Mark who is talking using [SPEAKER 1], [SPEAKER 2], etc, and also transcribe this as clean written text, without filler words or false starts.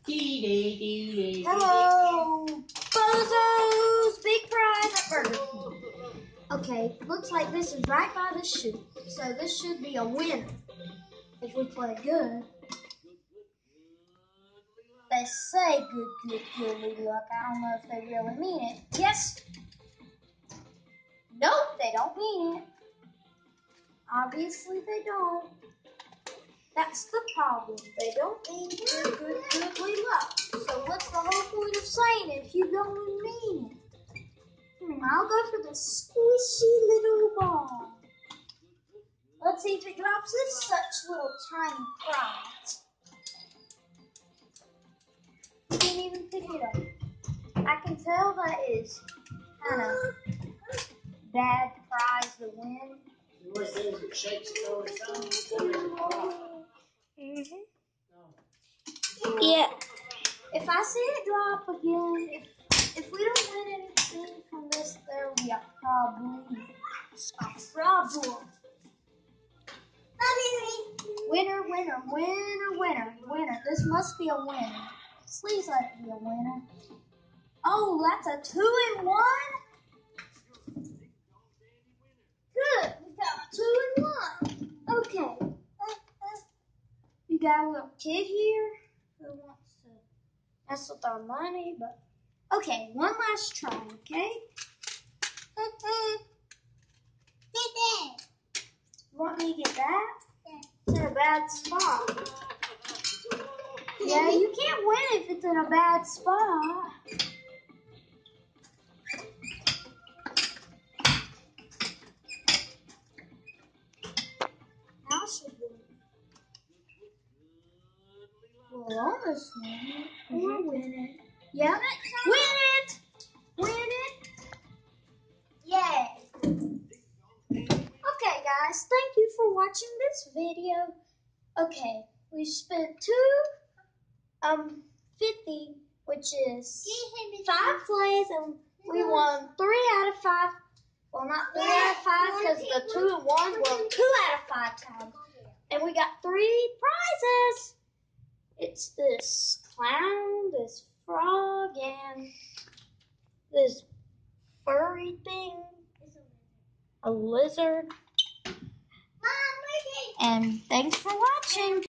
[SPEAKER 1] Hello, bozos! Big prize at Burger King. Okay, looks like this is right by the chute, so this should be a winner if we play good. They say goodly luck. I don't know if they really mean it. Yes. Nope, they don't mean it. Obviously, they don't. That's the problem. They don't mean goodly luck. So what's the whole point of saying it if you don't mean it? I'll go for the squishy little ball. Let's see if it drops this such little tiny prize. You didn't even pick it up. I can tell that is kind of bad prize to win. Yeah. If I see it drop again, if we don't win anything from this, there will be a problem. Winner, winner, winner, winner, winner. This must be a winner. Please let it be a winner. Oh, that's a 2-in-1? Good, we got a 2-in-1. Okay. You got a little kid here who wants to mess with our money, but okay, one last try, okay? You want me to get that? It's in a bad spot. Yeah, you can't win if it's in a bad spot. Now I should win. We'll almost win it. We're winning. Yeah. Win it! Win it! Yay! Okay, guys, thank you for watching this video. Okay, we spent $2.50, which is 5 plays, and we won 3 out of 5. Well, not 3 out of 5 because the 2-in-1 were 2 out of 5 times, and we got 3 prizes. It's this clown, this frog, and this furry thing, a lizard. And thanks for watching.